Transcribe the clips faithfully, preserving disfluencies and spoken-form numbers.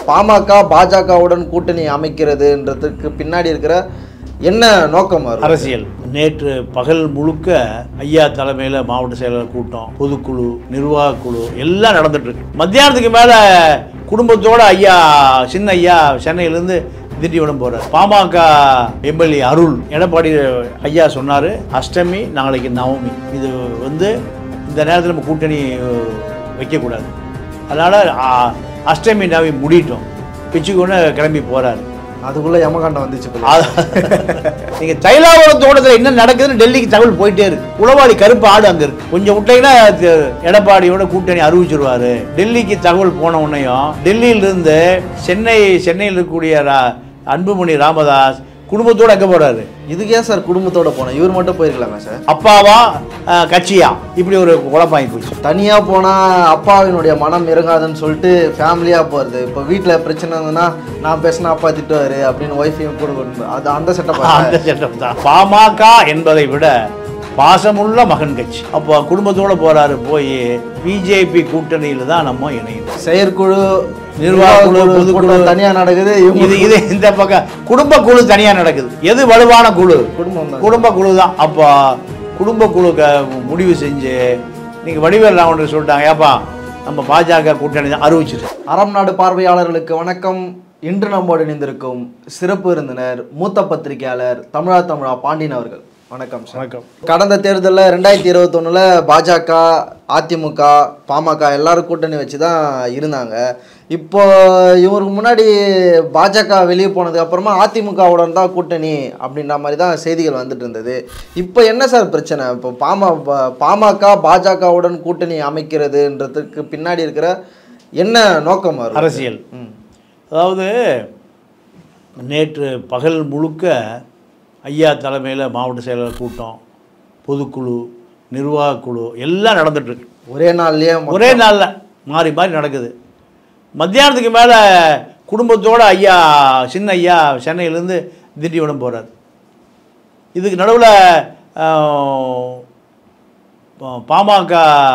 பாமக பாஜகவுடன் கூட்டணி அமைக்கிறதுன்றதுக்கு பின்னாடி இருக்கிற என்ன நோக்கம்? அரசியல். நேற்று பகல் முழுக்க ஐயா தலைமையில் மாவட்ட செயலாளர் கூட்டம், பொதுக்குழு, நிர்வாக குழு எல்லாம் நடந்துட்டு இருக்கு. மத்தியானத்துக்கு மேல குடும்பத்தோட ஐயா சின்ன ஐயா சென்னையிலேருந்து திண்டிவனம் போறார். பாமக எம்எல்ஏ அருள் எடப்பாடி ஐயா சொன்னாரு, அஷ்டமி நாளைக்கு நவமி, இது வந்து இந்த நேரத்தில் நம்ம கூட்டணி வைக்கக்கூடாது, அதனால அஷ்டமி நவமி முடிட்டோம், பிச்சுக்கொண்டு கிளம்பி போறாரு. அதுக்குள்ள யமகாண்டம் வந்துச்சு. நீங்க தைலாவரம் தோட்டத்தில் என்ன நடக்குதுன்னு டெல்லிக்கு தகவல் போயிட்டே இருக்கு. உளவாளி கருப்பு ஆடு அங்க இருக்கு. கொஞ்சம் விட்டீங்கன்னா எடப்பாடியோட கூட்டணி அறிவிச்சிருவாரு. டெல்லிக்கு தகவல் போன உடனேயும் டெல்லியில இருந்து சென்னை சென்னையில் இருக்கக்கூடிய அன்புமணி ராமதாஸ் குடும்பத்தோட எங்க போறாரு? இதுக்கு ஏன் சார் குடும்பத்தோட போனோம்? இவர் மட்டும் போயிருக்கலாமே சார். அப்பாவா கட்சியா? இப்படி ஒரு குழப்பாங்கி போச்சு. தனியா போனா அப்பாவினுடைய மனம் இறங்காதுன்னு சொல்லிட்டு ஃபேமிலியா போறது. இப்போ வீட்டில் பிரச்சனை இருந்ததுன்னா நான் பேசினா அப்பா திட்டுவாரு அப்படின்னு ஒய்ஃபையும் கூட அது அந்த செட்டப் அந்த செட்டப் தான். பாமக என்பதை விட பாசமுள்ள மகன் கட்சி. அப்போ குடும்பத்தோட போறாரு. போய் பிஜேபி கூட்டணியில தான் நம்ம இணையும். செயற்குழு, நிர்வாக குழு, பொதுக்குழு தனியா நடக்குது. இது இது இந்த பக்கம் குடும்ப குழு தனியா நடக்குது. எது வலுவான குழு? குடும்பம் தான். குடும்ப குழு தான். அப்போ குடும்ப குழு முடிவு செஞ்சு நீங்க வடிவேல் ராவணர் சொல்லிட்டாங்க, ஏப்பா நம்ம பாஜக கூட்டணி தான் அறிவிச்சிரு. அறம் நாடு பார்வையாளர்களுக்கு வணக்கம். இன்று நம்மோடு இணைந்திருக்கும் சிறப்பு விருந்தினர் மூத்த பத்திரிகையாளர் தமிழா தமிழா பாண்டியன் அவர்கள். வணக்கம். வணக்கம். கடந்த தேர்தலில் ரெண்டாயிரத்தி இருபத்தி ஒண்ணுல பாஜக, அதிமுக, பாமக எல்லாரும் கூட்டணி வச்சு தான் இருந்தாங்க. இப்போ இவருக்கு முன்னாடி பாஜக வெளியே போனதுக்கு அப்புறமா அதிமுகவுடன் தான் கூட்டணி அப்படின்ற மாதிரி தான் செய்திகள் வந்துட்டு இருந்தது. இப்போ என்ன சார் பிரச்சனை? இப்போ பாம பாமக பாஜகவுடன் கூட்டணி அமைக்கிறதுன்றதுக்கு பின்னாடி இருக்கிற என்ன நோக்கம்? அரசியல். அதாவது நேற்று பகல் முழுக்க ஐயா தலைமையில் மாவட்ட செயலாளர் கூட்டம், பொதுக்குழு, நிர்வாக குழு எல்லாம் நடந்துட்டுருக்கு. ஒரே நாள்லேயே ஒரே நாளில் மாறி மாறி நடக்குது. மத்தியானத்துக்கு மேலே குடும்பத்தோடு ஐயா சின்ன ஐயா சென்னையிலேருந்து திண்டிவனம் போகிறார். இதுக்கு நடுவில் பாமக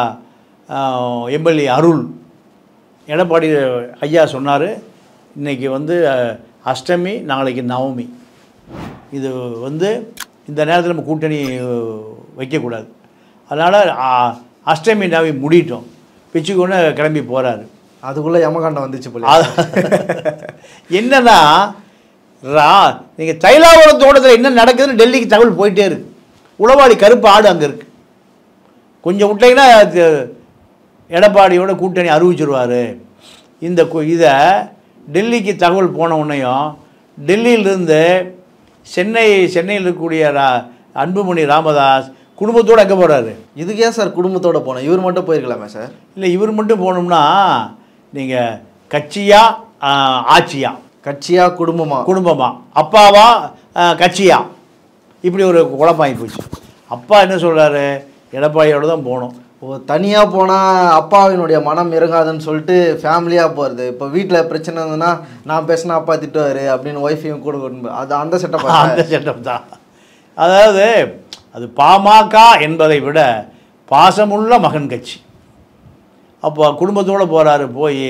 எம்எல்ஏ அருள் எடப்பாடி ஐயா சொன்னார், இன்றைக்கி வந்து அஷ்டமி நாளைக்கு நவமி, இது வந்து இந்த நேரத்தில் நம்ம கூட்டணி வைக்கக்கூடாது, அதனால் அஷ்டமி நவமி முடிட்டோம், பிச்சுக்கொண்டு கிளம்பி போகிறாரு. அதுக்குள்ளே யமகாண்டம் வந்துச்சு போல. என்னன்னா ரா நீங்கள் தைலாவரம் தோட்டத்தில் என்ன நடக்குதுன்னு டெல்லிக்கு தகவல் போயிட்டே இருக்கு. உளவாளி கருப்பு ஆடு அங்கே இருக்குது. கொஞ்சம் விட்டீங்கன்னா எடப்பாடியோட கூட்டணி அறிவிச்சிருவார். இந்த இதை டெல்லிக்கு தகவல் போன உடனேயும் டெல்லியிலிருந்து சென்னை சென்னையில் இருக்கக்கூடிய அன்புமணி ராமதாஸ் குடும்பத்தோடு எங்கே போகிறாரு? இதுக்கு ஏன் சார் குடும்பத்தோடு போனோம்? இவர் மட்டும் போயிருக்கலாமே சார். இல்லை, இவர் மட்டும் போகணும்னா நீங்கள் கட்சியா ஆட்சியா? கட்சியா குடும்பமா? குடும்பமா. அப்பாவா கட்சியா? இப்படி ஒரு குழப்பாங்கி போச்சு. அப்பா என்ன சொல்கிறாரு, எடப்பாடியோடு தான் போகணும். ஓ, தனியாக போனால் அப்பாவினுடைய மனம் இறங்காதுன்னு சொல்லிட்டு ஃபேமிலியாக போகிறது. இப்போ வீட்டில் பிரச்சனை இருந்ததுன்னா நான் பேசினா அப்பா திட்டுவார் அப்படின்னு ஒய்ஃபையும் கூட அது அந்த செட்டப் அந்த செட்டப் தான். அதாவது அது பாமக என்பதை விட பாசமுள்ள மகன் கட்சி. அப்போ குடும்பத்தோடு போகிறாரு. போய்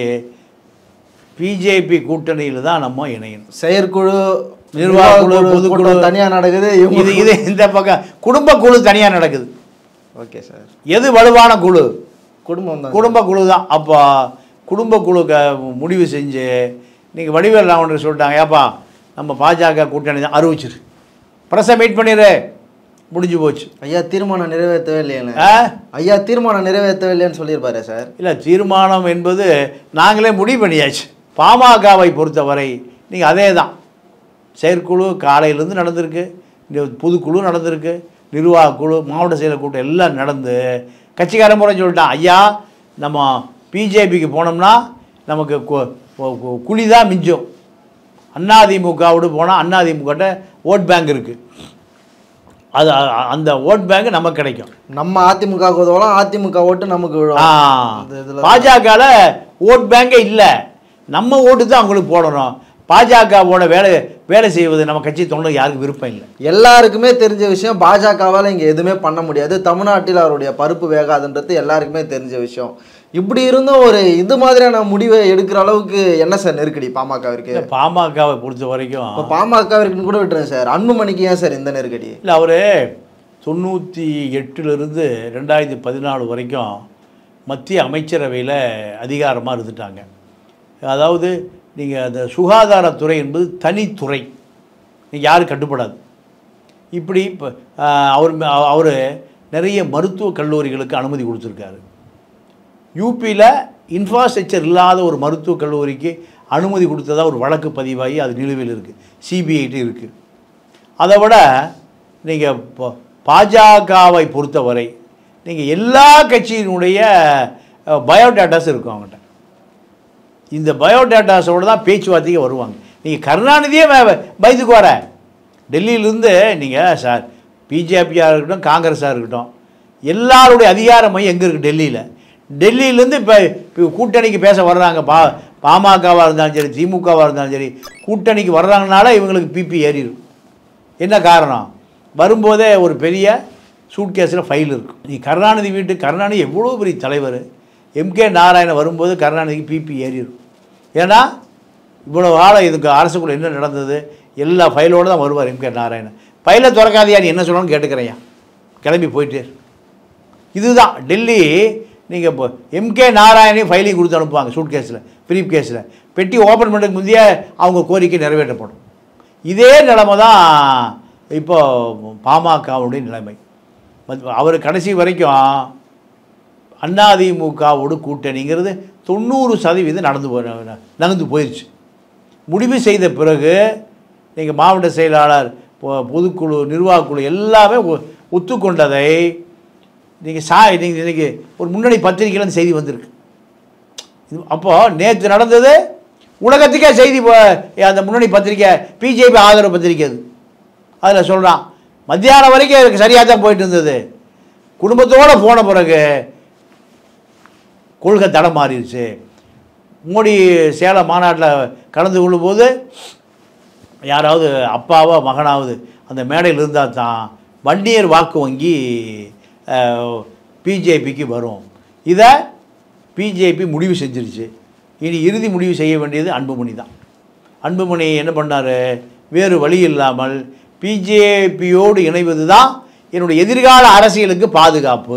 பிஜேபி கூட்டணியில் தான் நம்ம இணையணும். செயற்குழு, நிர்வாக குழு, பொதுக்குழு தனியாக நடக்குது. இது இது இந்த பக்கம் குடும்ப குழு தனியாக நடக்குது. Okay sir. எது வலுவான குழு? குடும்பம் தான். குடும்ப குழு தான். அப்போ குடும்ப குழு முடிவு செஞ்சு நீங்கள் வடிவேல் ராவணர் சொல்லிட்டாங்க, ஏப்பா நம்ம பாஜக கூட்டணி தான் அறிவிச்சிரு, பிரஸை மீட் பண்ணிடு, முடிஞ்சு போச்சு. ஐயா தீர்மானம் நிறைவேற்றவே இல்லையானு ஐயா தீர்மானம் நிறைவேற்றவே இல்லைன்னு சொல்லியிருப்பாரு சார். இல்லை, தீர்மானம் என்பது நாங்களே முடிவு பண்ணியாச்சு. பாமகவை பொறுத்தவரை நீங்கள் அதே தான். செயற்குழு காலையிலேருந்து நடந்திருக்கு, இந்த பொதுக்குழு நடந்திருக்கு, நிர்வாக குழு, மாவட்ட செயலர் கூட்டம் எல்லாம் நடந்து கட்சிக்காரன் முறை சொல்லிட்டான், ஐயா நம்ம பிஜேபிக்கு போனோம்னா நமக்கு குழி தான் மிஞ்சும். அதிமுகவோடு போனால் அதிமுகட்ட ஓட் பேங்க் இருக்குது, அது அந்த ஓட் பேங்க் நமக்கு கிடைக்கும். நம்ம அதிமுக உதவலாம், அதிமுக ஓட்டு நமக்கு விழும். பாஜகவில் ஓட் பேங்கே இல்லை, நம்ம ஓட்டு தான் அவங்களுக்கு போடணும். பாஜகவோட வேலை வேலை செய்வது நம்ம கட்சி தொண்டர் யாருக்கு விருப்பம் இல்லை. எல்லாருக்குமே தெரிஞ்ச விஷயம், பாஜகவால் இங்கே எதுவுமே பண்ண முடியாது, தமிழ்நாட்டில் அவருடைய பருப்பு வேகாதுன்றது எல்லாருக்குமே தெரிஞ்ச விஷயம். இப்படி இருந்தும் ஒரு இது மாதிரியான முடிவை எடுக்கிற அளவுக்கு என்ன சார் நெருக்கடி பாமகவிற்கு? பாமகவை பொறுத்த வரைக்கும் இப்போ பாமகவிற்குன்னு கூட விட்டுருங்க சார், அன்புமணிக்கு ஏன் சார் இந்த நெருக்கடி? இல்லை, அவர் தொண்ணூற்றி எட்டுலேருந்து ரெண்டாயிரத்தி பதினாலு வரைக்கும் மத்திய அமைச்சரவையில் அதிகாரமாக இருந்துட்டாங்க. அதாவது நீங்கள் அந்த சுகாதாரத்துறை என்பது தனித்துறை, நீங்கள் யாரும் கட்டுப்படாது. இப்படி இப்போ அவர் அவர் நிறைய மருத்துவக் கல்லூரிகளுக்கு அனுமதி கொடுத்துருக்காரு. யூபியில் இன்ஃப்ராஸ்ட்ரக்சர் இல்லாத ஒரு மருத்துவக் கல்லூரிக்கு அனுமதி கொடுத்ததா ஒரு வழக்கு பதிவாகி அது நிலுவையில் இருக்குது, சிபிஐட்டு இருக்குது. அதை விட நீங்கள் இப்போ பாஜகவை பொறுத்தவரை நீங்கள் எல்லா கட்சியினுடைய பயோடேட்டாஸ் இருக்கும் அவங்ககிட்ட. இந்த பயோடேட்டாஸோடு தான் பேச்சுவார்த்தைக்கு வருவாங்க. நீங்கள் கருணாநிதியே பயந்துக்கு வர டெல்லியிலேருந்து நீங்கள் சார் பிஜேபியாக இருக்கட்டும் காங்கிரஸாக இருக்கட்டும் எல்லாருடைய அதிகார மையம் எங்கே இருக்குது? டெல்லியில். டெல்லியிலேருந்து இப்போ இப்போ கூட்டணிக்கு பேச வர்றாங்க. பா பாமகவாக இருந்தாலும் சரி திமுகவாக இருந்தாலும் சரி கூட்டணிக்கு வர்றாங்கனால இவங்களுக்கு பிபி ஏறிடும். என்ன காரணம்? வரும்போதே ஒரு பெரிய சூட்கேஸில் ஃபைல் இருக்கும். நீ கருணாநிதி வீட்டு கருணாநிதி எவ்வளோ பெரிய தலைவர், எம்கே நாராயணன் வரும்போது கருணாநிதிக்கு பிபி ஏறிடும். ஏன்னா இவ்வளோ காலம் இதுக்கு அரசுக்குள்ள என்ன நடந்தது எல்லா ஃபைலோடு தான் வருவார் எம்கே நாராயணன். ஃபைலை திறக்காதையா நீ என்ன சொல்லணும்னு கேட்டுக்கிறேன், கிளம்பி போயிட்டு. இதுதான் டெல்லி. நீங்கள் இப்போ எம்கே நாராயணையும் ஃபைலையும் கொடுத்து அனுப்புவாங்க சூட் கேஸில், பிரீப் கேஸில். பெட்டி ஓப்பன் பண்ணுறதுக்கு முந்தைய அவங்க கோரிக்கை நிறைவேற்றப்படும். இதே நிலைமை தான் இப்போ பாமகவுடைய நிலைமை. அவர் கடைசி வரைக்கும் அதிமுகவோடு கூட்டணிங்கிறது தொண்ணூறு சதவீதம் நடந்து போ நகர்ந்து போயிடுச்சு. முடிவு செய்த பிறகு நீங்கள் மாவட்ட செயலாளர் பொதுக்குழு நிர்வாகக்குழு எல்லாமே ஒத்துக்கொண்டதை நீங்கள் சா நீங்கள் இன்றைக்கி ஒரு முன்னணி பத்திரிகையில் செய்தி வந்திருக்கு. அப்போது நேற்று நடந்தது உலகத்துக்கே செய்தி. அந்த முன்னணி பத்திரிக்கை பிஜேபி ஆதரவு பத்திரிக்கை அது. அதில் சொல்கிறான் மத்தியானம் வரைக்கும் எனக்கு சரியாக தான் போயிட்டு இருந்தது, குடும்பத்தோடு போன பிறகு கொள்கை தடம் மாறிடுச்சு. மோடி சேலம் மாநாட்டில் கலந்து கொள்ளும்போது யாராவது அப்பாவோ மகனாவது அந்த மேடையில் இருந்தால் தான் வன்னியர் வாக்கு வங்கி பிஜேபிக்கு வரும். இதை பிஜேபி முடிவு செஞ்சிருச்சு. இனி இறுதி முடிவு செய்ய வேண்டியது அன்புமணி தான். அன்புமணி என்ன பண்ணார்? வேறு வழி இல்லாமல் பிஜேபியோடு இணைவது தான் என்னுடைய எதிர்கால அரசியலுக்கு பாதுகாப்பு.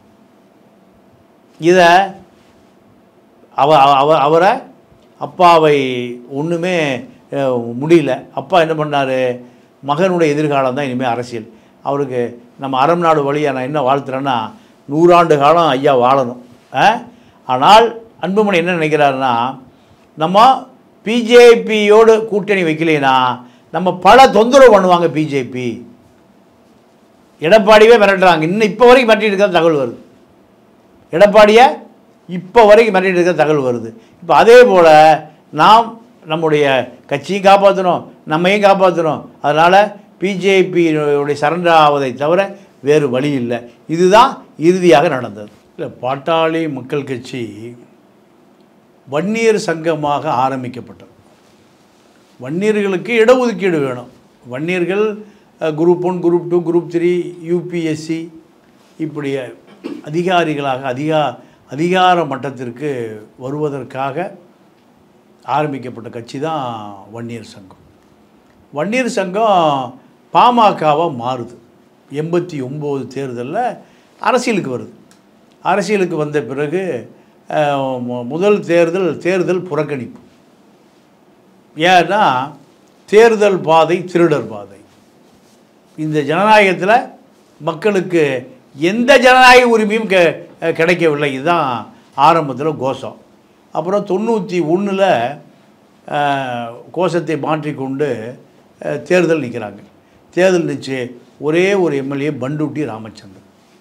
இதை அவ அவ அவரை அப்பாவை ஒன்றுமே முடியல. அப்பா என்ன பண்ணார்? மகனுடைய எதிர்காலம் தான் இனிமேல் அரசியல். அவருக்கு நம்ம அறம் நாடு வழியாக நான் என்ன வாழ்த்துறேன்னா நூறாண்டு காலம் ஐயா வாழணும். ஆனால் அன்புமணி என்ன நினைக்கிறாருன்னா நம்ம பிஜேபியோடு கூட்டணி வைக்கலைன்னா நம்ம பல தொந்தரவு பண்ணுவாங்க பிஜேபி. எடப்பாடியே மிரட்டுறாங்க. இன்னும் இப்போ வரைக்கும் மிரட்டிட்டு இருக்கிற தகவல் வருது. எடப்பாடியை இப்போ வரைக்கும் மிரட்டிட்டு இருக்கிற தகவல் வருது. இப்போ அதே போல் நாம் நம்முடைய கட்சியும் காப்பாற்றணும், நம்மையும் காப்பாற்றணும். அதனால் பிஜேபியுடைய சரண்டர் ஆவதை தவிர வேறு வழி இல்லை. இதுதான் இறுதியாக நடந்தது. இல்லை, பாட்டாளி மக்கள் கட்சி வன்னியர் சங்கமாக ஆரம்பிக்கப்பட்டது. வன்னியர்களுக்கு இடஒதுக்கீடு வேணும். வன்னியர்கள் group one group two group three UPSC இப்படி அதிகாரிகளாக அதிகா அதிகார மட்டத்திற்கு வருவதற்காக ஆரம்பிக்கப்பட்ட கட்சி தான் வன்னியர் சங்கம். வன்னியர் சங்கம் பாமகவாக மாறுது. எண்பத்தி ஒம்பது தேர்தலில் அரசியலுக்கு வருது. அரசியலுக்கு வந்த பிறகு முதல் தேர்தல் தேர்தல் புறக்கணிப்பு. ஏன்னா தேர்தல் பாதை திருடர் பாதை. இந்த ஜனநாயகத்தில் மக்களுக்கு எந்த ஜனநாயக உரிமையும் கெ கிடைக்கவில்லை. இதுதான் ஆரம்பத்தில் கோஷம். அப்புறம் தொண்ணூற்றி ஒன்றில் கோஷத்தை மாற்றிக்கொண்டு தேர்தல் நிற்கிறாங்க. தேர்தல் நிச்சு ஒரே ஒரு எம்எல்ஏ பண்டூட்டி ராமச்சந்திரன்.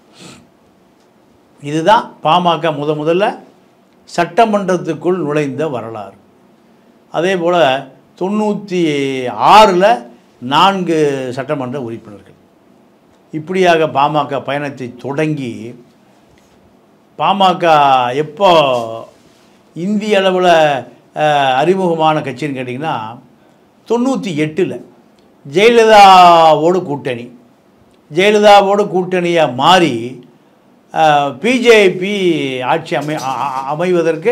இதுதான் பாமக முத முதல்ல சட்டமன்றத்துக்குள் நுழைந்த வரலாறு. அதே போல் தொண்ணூற்றி ஆறில் நான்கு சட்டமன்ற உறுப்பினர்கள். இப்படியாக பாமக பயணத்தை தொடங்கி பாமக எப்போ இந்திய அளவில் அறிமுகமான கட்சின்னு கேட்டிங்கன்னா தொண்ணூற்றி எட்டில் ஜெயலலிதாவோடு கூட்டணி. ஜெயலலிதாவோடு கூட்டணியாக மாறி பிஜேபி ஆட்சி அமை அமைவதற்கு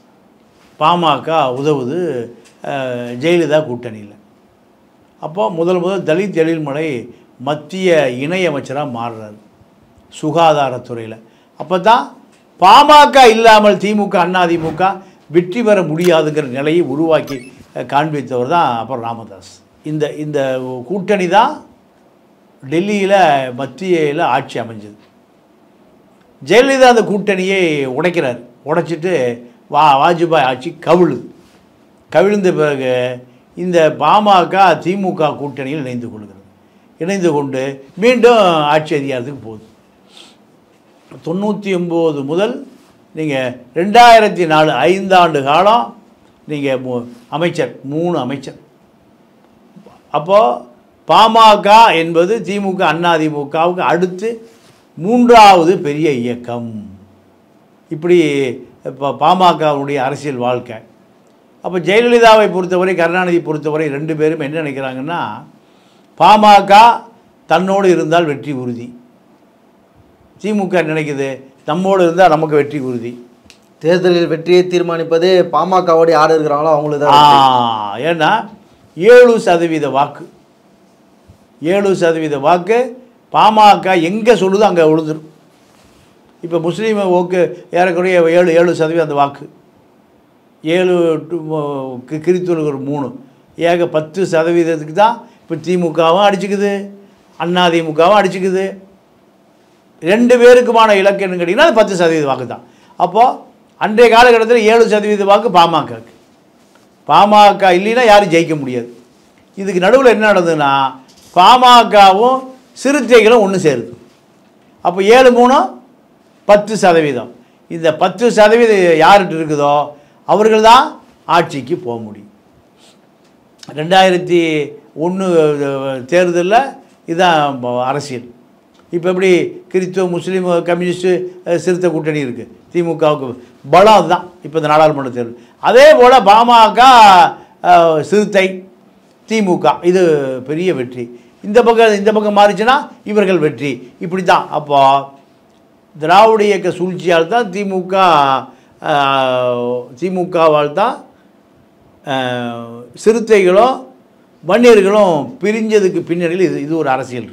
பாமக உதவுது ஜெயலலிதா கூட்டணியில். அப்போது முதல் முதல் தலித் எழில்மலை மத்திய இணையமைச்சராக மாறுறாரு சுகாதாரத்துறையில். அப்போ தான் பாமக இல்லாமல் திமுக அதிமுக வெற்றி பெற முடியாதுங்கிற நிலையை உருவாக்கி காண்பித்தவர் தான் அப்புறம் ராமதாஸ். இந்த இந்த கூட்டணி தான் டெல்லியில் மத்தியில் ஆட்சி அமைஞ்சது. ஜெயலலிதா அந்த கூட்டணியை உடைக்கிறார். உடைச்சிட்டு வா வாஜ்பாய் ஆட்சி கவிழுது. கவிழ்ந்த பிறகு இந்த பாமக திமுக கூட்டணியில் இணைந்து கொள்கிறது. இணைந்து கொண்டு மீண்டும் ஆட்சி அதிகாரத்துக்கு போகுது. தொண்ணூற்றி ஒம்பது முதல் நீங்கள் ரெண்டாயிரத்தி நாலு ஐந்தாண்டு காலம் நீங்கள் அமைச்சர் மூணு அமைச்சர். அப்போது பாமக என்பது திமுக அதிமுகவுக்கு அடுத்து மூன்றாவது பெரிய இயக்கம். இப்படி இப்போ பாமகவுடைய அரசியல் வாழ்க்கை. அப்போ ஜெயலலிதாவை பொறுத்தவரை கருணாநிதி பொறுத்தவரை ரெண்டு பேரும் என்ன நினைக்கிறாங்கன்னா, பாமக தன்னோடு இருந்தால் வெற்றி உறுதி, திமுக நினைக்குது நம்மோடு இருந்தால் நமக்கு வெற்றி உறுதி. தேர்தலில் வெற்றியை தீர்மானிப்பது பாமகவோடு யார் இருக்கிறாங்களோ அவங்களுக்கு தான். ஏன்னா ஏழு சதவீத வாக்கு ஏழு சதவீத வாக்கு பாமக எங்கே சொல்லுதோ அங்கே விழுந்துடும். இப்போ முஸ்லீம் ஓக்கு ஏறக்குறைய ஏழு ஏழு சதவீதம் அந்த வாக்கு, ஏழு கிறித்துவர்கள் ஒரு மூணு, ஏக பத்து சதவீதத்துக்கு தான் இப்போ திமுகவும் அடிச்சுக்குது அதிமுகவும் அடிச்சுக்குது. ரெண்டு பேருக்குமான இலக்கு என்னன்னு கேட்டிங்கன்னா அது பத்து சதவீத வாக்கு தான். அப்போது அன்றைய காலகட்டத்தில் ஏழு சதவீத வாக்கு பாமகக்கு. பாமக இல்லைன்னா யாரும் ஜெயிக்க முடியாது. இதுக்கு நடுவில் என்ன நடந்ததுன்னா பாமகவும் சிறுத்தைகளும் ஒன்று சேருது. அப்போ ஏழு மூணு பத்து சதவீதம். இந்த பத்து சதவீதம் யார்கிட்ட இருக்குதோ அவர்கள் தான் ஆட்சிக்கு போக முடியும். ரெண்டாயிரத்தி ஒன்று தேர்தலில் இதுதான் அரசியல். இப்போ எப்படி கிறிஸ்துவ முஸ்லீம் கம்யூனிஸ்ட்டு சிறுத்தை கூட்டணி இருக்குது, திமுகவுக்கு பலம் அதுதான் இப்போ இந்த நாடாளுமன்ற தேர்தல். அதே போல் பாமக சிறுத்தை திமுக இது பெரிய வெற்றி. இந்த பக்கம் இந்த பக்கம் மாறிச்சுன்னா இவர்கள் வெற்றி. இப்படி தான். அப்போ திராவிட இயக்க சூழ்ச்சியால் தான் திமுக திமுகவால் தான் சிறுத்தைகளும் வன்னியர்களும் பிரிஞ்சதுக்கு பின்னணியில் இது இது ஒரு அரசியல்.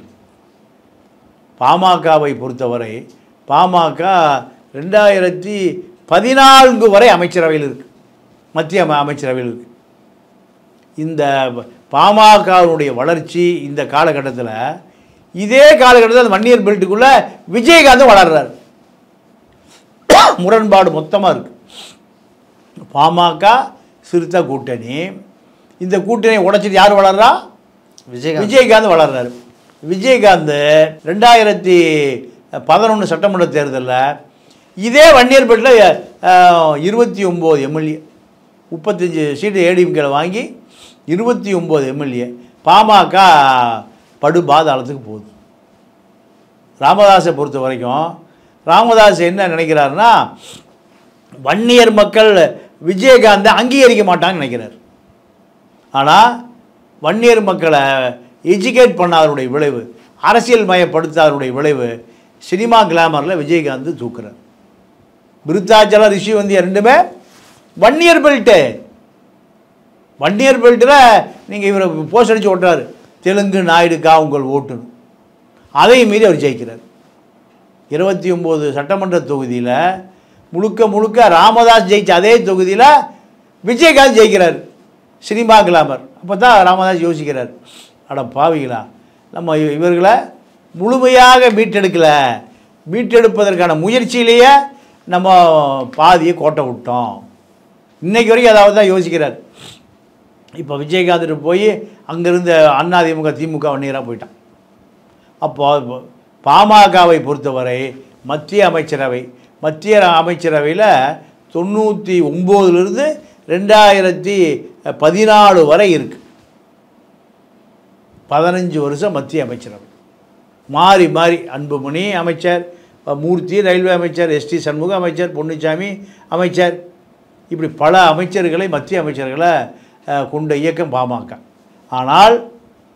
பாமகவை பொறுத்தவரை பாமக ரெண்டாயிரத்தி பதினான்கு வரை அமைச்சரவையில் இருக்குது, மத்திய அமைச்சரவையில் இருக்குது. இந்த பாமகவுடைய வளர்ச்சி இந்த காலகட்டத்தில், இதே காலகட்டத்தில் அந்த வன்னியர் பெல்ட்டுக்குள்ளே விஜயகாந்தும் வளர்றார். முரண்பாடு மொத்தமாக இருக்குது. பாமக சிறுத்தை கூட்டணி, இந்த கூட்டணியை உடைச்சிட்டு யார் வளர்றா? விஜயகாந்த் விஜயகாந்த் வளர்றாரு. விஜயகாந்த் ரெண்டாயிரத்தி பதினொன்று சட்டமன்ற தேர்தலில் இதே வன்னியர் பெல்ட்டில் இருபத்தி ஒம்பது எம்எல்ஏ முப்பத்தஞ்சு சீட்டு ஏடிஎம்கேல வாங்கி இருபத்தி ஒம்பது எம்எல்ஏ பாமக படு பாதாளத்துக்கு போகுது. ராமதாஸை பொறுத்த வரைக்கும் ராமதாஸ் என்ன நினைக்கிறாருன்னா, வன்னியர் மக்கள் விஜயகாந்தை அங்கீகரிக்க மாட்டாங்கன்னு நினைக்கிறார். ஆனால் வன்னியர் மக்களை எஜுகேட் பண்ணாதனுடைய விளைவு, அரசியல் மயப்படுத்தாதனுடைய விளைவு சினிமா கிளாமரில் விஜயகாந்த் தூக்குறார். விருத்தாச்சலம் ரிஷிவந்தியா ரெண்டுமே வன்னியர் பெல்ட்டு. வன்னியர் பெல்ட்டில் நீங்கள் இவரை போஸ்ட் அடித்து ஓட்டுறாரு, தெலுங்கு நாயுடுக்கா உங்கள் ஓட்டுன்னு. அதையும் மீறி அவர் ஜெயிக்கிறார். இருபத்தி ஒம்பது சட்டமன்ற தொகுதியில் முழுக்க முழுக்க ராமதாஸ் ஜெயிச்ச அதே தொகுதியில் விஜயகாந்த் ஜெயிக்கிறார், சினிமா கிளாமர். அப்போ தான் ராமதாஸ் யோசிக்கிறார், அட பாவிகளா, நம்ம இவர்களை முழுமையாக மீட்டெடுக்கலை, மீட்டெடுப்பதற்கான முயற்சியிலேயே நம்ம பாதியை கோட்டை விட்டோம். இன்றைக்கு வரைக்கும் அதாவது தான் யோசிக்கிறார். இப்போ விஜயகாந்த் போய் அங்கேருந்து அதிமுக திமுக வன்னியராக போயிட்டான். அப்போ பாமகவை பொறுத்தவரை மத்திய அமைச்சரவை மத்திய அமைச்சரவையில் தொண்ணூற்றி ஒம்போதுலேருந்து ரெண்டாயிரத்தி பதினாலு வரை இருக்குது. பதினஞ்சு வருஷம் மத்திய அமைச்சரவை மாறி மாறி அன்புமணி அமைச்சர், மூர்த்தி ரயில்வே அமைச்சர், எஸ்டி சண்முகம் அமைச்சர், பொன்னுச்சாமி அமைச்சர், இப்படி பல அமைச்சர்களை மத்திய அமைச்சர்களை கொண்ட இயக்கம் பாமக. ஆனால்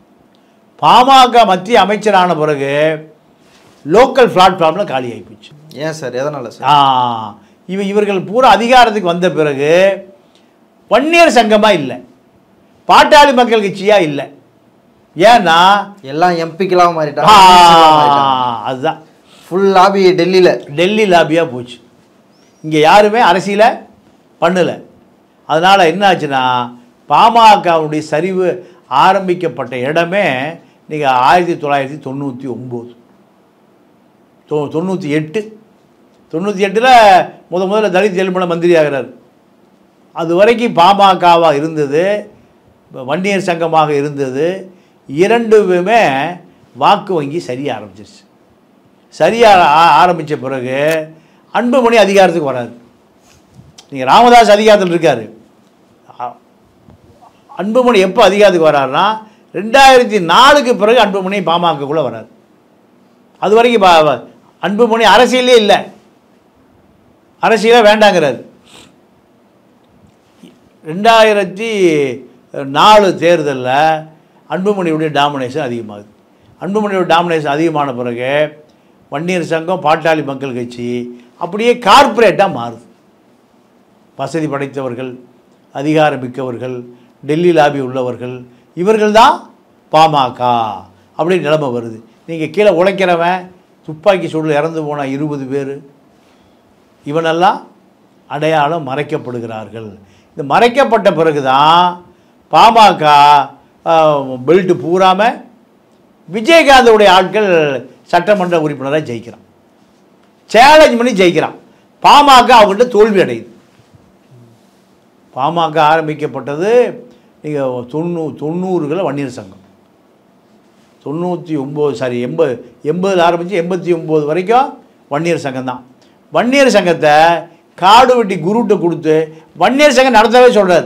பாமக மத்திய அமைச்சரான பிறகு லோக்கல் பிளாட்ஃபார்மில் காலி ஆகிப்போச்சு. ஏன் சார், எதனால சார்? ஆ இவ இவர்கள் பூரா அதிகாரத்துக்கு வந்த பிறகு வன்னியர் சங்கமாக இல்லை, பாட்டாளி மக்கள் கட்சியாக இல்லை. ஏன்னா எல்லாம் எம்பிக்கெல்லாம் மாறிட்டாங்க. அதுதான் ஃபுல் லாபி டெல்லியில் டெல்லி லாபியாக போச்சு. இங்கே யாருமே அரசியலை பண்ணலை. அதனால் என்ன ஆச்சுன்னா பாமகவுடைய சரிவு ஆரம்பிக்கப்பட்ட இடமே நீங்கள் ஆயிரத்தி தொள்ளாயிரத்தி தொண்ணூற்றி ஒம்பது தொ தொண்ணூற்றி எட்டு தொண்ணூற்றி எட்டில் முத முதல்ல தலித் எலும்பல மந்திரி ஆகிறார். அது வரைக்கும் பாமகவாக இருந்தது, வன்னியர் சங்கமாக இருந்தது. இரண்டுமே வாக்கு வங்கி சரிய ஆரம்பிச்சிருச்சு. சரியாக ஆரம்பித்த பிறகு அன்புமணி அதிகாரத்துக்கு வராது. நீங்கள் ராமதாஸ் அதிகாரத்தில் இருக்கார். அன்புமணி எப்போ அதிகாரத்துக்கு வராருன்னா ரெண்டாயிரத்தி நாலுக்கு பிறகு அன்புமணி பாமகக்குள்ளே வராது. அது வரைக்கும் அன்புமணி அரசியலே இல்லை, அரசியலே வேண்டாங்கிறார். ரெண்டாயிரத்தி நாலு தேர்தலில் அன்புமணியுடைய டாமினேஷன் அதிகமாகுது. அன்புமணியோட டாமினேஷன் அதிகமான பிறகு வன்னியர் சங்கம், பாட்டாளி மக்கள் கட்சி அப்படியே கார்ப்பரேட்டாக மாறுது. வசதி படைத்தவர்கள், அதிகாரம் மிக்கவர்கள், டெல்லி லாபி உள்ளவர்கள், இவர்கள் தான் பாமக அப்படின்னு நிலைமை வருது. நீங்கள் கீழே உழைக்கிறவன் துப்பாக்கி சூடில் இறந்து போன இருபது பேர், இவனெல்லாம் அடையாளம் மறைக்கப்படுகிறார்கள். இந்த மறைக்கப்பட்ட பிறகு தான் பாமக பெல்ட்டு பூராமல் விஜயகாந்தோடைய ஆட்கள் சட்டமன்ற உறுப்பினராக ஜெயிக்கிறான், சேலஞ்ச் பண்ணி ஜெயிக்கிறான். பாமக அவங்கள்ட்ட தோல்வி அடையுது. பாமக ஆரம்பிக்கப்பட்டது நீங்கள் தொண்ணூ தொண்ணூறுகளில் வன்னியர் சங்கம், தொண்ணூற்றி ஒம்பது சாரி எண்பது எண்பதில் ஆரம்பித்து எண்பத்தி ஒம்பது வரைக்கும் வன்னியர் சங்கம் தான். வன்னியர் சங்கத்தை காடு வெட்டி குருட்ட கொடுத்து வன்னியர் சங்கம் நடத்தவே சொல்கிறார்.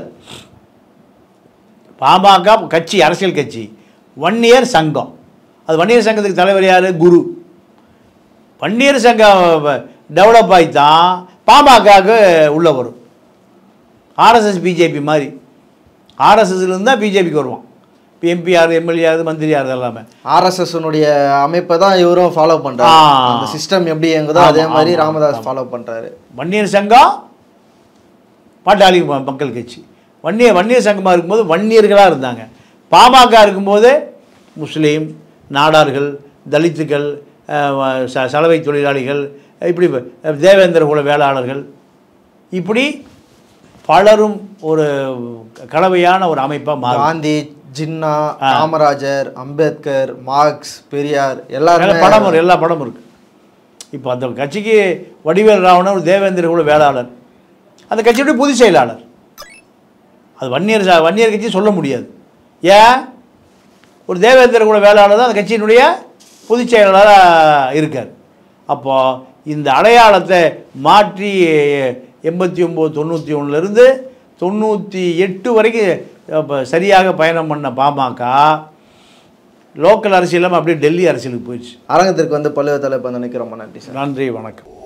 பாமக கட்சி, அரசியல் கட்சி, வன்னியர் சங்கம். அது வன்னியர் சங்கத்துக்கு தலைவர் யார்? குரு. வன்னியர் சங்கம் டெவலப் ஆகி தான் பாமகவுக்கு உள்ளே வரும். ஆர்எஸ்எஸ் பிஜேபி மாதிரி ஆர்எஸ்எஸ்லேருந்து தான் பிஜேபிக்கு வருவான். இப்போ எம்பி யார், எம்எல்ஏ யார், மந்திரி யார், எல்லாமே ஆர்எஸ்எஸ்னுடைய அமைப்பை தான் இவரும் ஃபாலோ பண்ணுறாரு. அந்த சிஸ்டம் எப்படி எங்குதோ அதே மாதிரி ராமதாஸ் ஃபாலோ பண்ணுறாரு. வன்னியர் சங்கம், பாட்டாளி மக்கள் கட்சி. வன்னியர் வன்னியர் சங்கமாக இருக்கும்போது வன்னியர்களாக இருந்தாங்க. பாமக இருக்கும்போது முஸ்லீம், நாடார்கள், தலித்துக்கள், சலவை தொழிலாளிகள், இப்படி தேவேந்திர குல வேளாளர்கள், இப்படி பலரும் ஒரு கலவையான ஒரு அமைப்பாக மாறும். காந்தி, ஜின்னா, காமராஜர், அம்பேத்கர், மார்க்ஸ், பெரியார் எல்லாரும் படம் எல்லா படமும் இருக்கு. இப்போ அந்த கட்சிக்கு வடிவேல் ராவணன் ஒரு தேவேந்திர குல வேளாளர், அந்த கட்சியுடைய பொதுச் செயலாளர். அது வன்னியர் வன்னியர் கட்சி சொல்ல முடியாது. ஏன்? ஒரு தேவேந்திர குல வேளாளர் தான் அந்த கட்சியினுடைய பொதுச் செயலாளராக இருக்கார். அப்போது இந்த அடையாளத்தை மாற்றி எண்பத்தி ஒம்பது தொண்ணூற்றி ஒன்றுலேருந்து தொண்ணூற்றி எட்டு வரைக்கும் சரியாக பயணம் பண்ண பாமக லோக்கல் அரசியலும் அப்படியே டெல்லி அரசியலுக்கு போயிடுச்சு. அரங்கத்திற்கு வந்து பல்வேறு தலைப்பு வந்து நிற்கிறோம். நன்றி சார். நன்றி, வணக்கம்.